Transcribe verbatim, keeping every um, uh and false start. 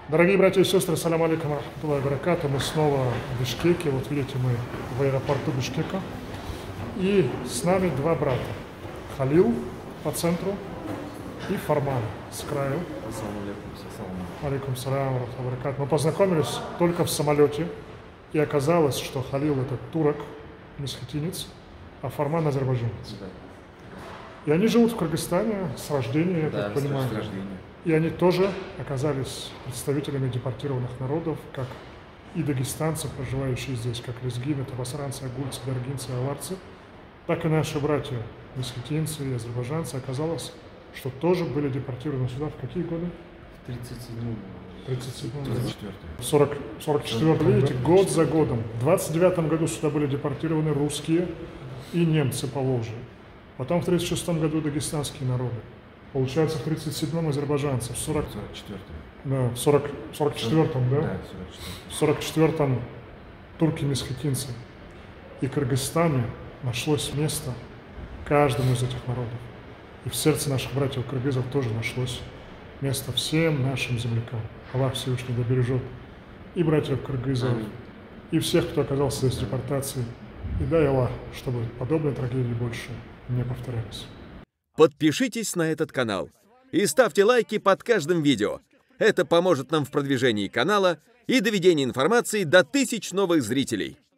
Дорогие братья и сестры, салям алейкум рахматуллахи ва баракату. Мы снова в Бишкеке. Вот видите, мы в аэропорту Бишкека. И с нами два брата. Халил по центру и Фарман с краю. Алейкум салям ва баракату. Мы познакомились только в самолете. И оказалось, что Халил это турок, месхетинец, а Фарман азербайджанец. И они живут в Кыргызстане с рождения, я да, так понимаю. С рождения. И они тоже оказались представителями депортированных народов, как и дагестанцы, проживающие здесь, как лезгины, табасаранцы, агульцы, даргинцы, аварцы, так и наши братья, месхетинцы и азербайджанцы, оказалось, что тоже были депортированы сюда в какие годы? В тридцать седьмом. тридцать седьмом. тридцать четвёртом. сорок, сорок четвёртом, видите, год за годом. В двадцать девятом году сюда были депортированы русские и немцы по Волжье. Потом в тридцать шестом году дагестанские народы. Получается, в тридцать седьмом азербайджанцы, в сорок четвёртом. Да, в сорок, сорок четвёртом, да? Да, сорок четвёртом. В сорок четвёртом турки-месхетинцы. И в Кыргызстане нашлось место каждому из этих народов. И в сердце наших братьев-кыргызов тоже нашлось место всем нашим землякам. Аллах Всевышний да бережет и братьев-кыргызов, и всех, кто оказался здесь в депортации. И дай Аллах, чтобы подобные трагедии больше не повторялись. Подпишитесь на этот канал и ставьте лайки под каждым видео. Это поможет нам в продвижении канала и доведении информации до тысяч новых зрителей.